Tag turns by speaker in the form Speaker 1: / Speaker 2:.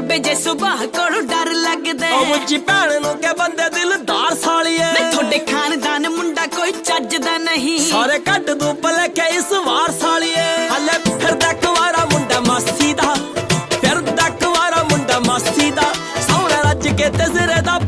Speaker 1: ਬਾਬੇ ਜੇ ਸੁਭਾਹ ਕੋਲੋਂ ਡਰ ਲੱਗਦਾ
Speaker 2: ਉਹ ਮੁੱਚੀ ਭੈਣ ਨੂੰ ਕੇ ਬੰਦੇ ਦਿਲਦਾਰ ਸਾਲੀਏ
Speaker 1: ਵੇ ਤੁਹਾਡੇ ਖਾਨਦਾਨ ਮੁੰਡਾ ਕੋਈ ਚੱਜਦਾ ਨਹੀਂ
Speaker 2: ਸਾਰੇ ਕੱਢ ਦੂ ਭਲੇਖੇ ਇਸ ਵਾਰ ਸਾਲੀਏ ਹਲੇ ਫਿਰਦਾ ਕੁਵਾਰਾ ਮੁੰਡਾ ਮਾਸੀ ਦਾ ਫਿਰਦਾ ਕੁਵਾਰਾ ਮੁੰਡਾ ਮਾਸੀ ਦਾ ਸੌਣਾ ਰੱਜ ਕੇ ਤੇ ਸਿਰੇ ਦਾ